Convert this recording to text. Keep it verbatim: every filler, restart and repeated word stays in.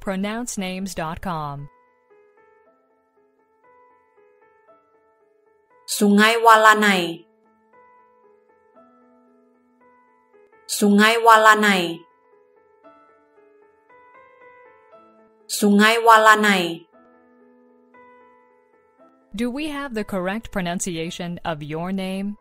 pronounce names dot com. Sungai Walanai. Sungai Walanai. Sungai Walanai. Do we have the correct pronunciation of your name?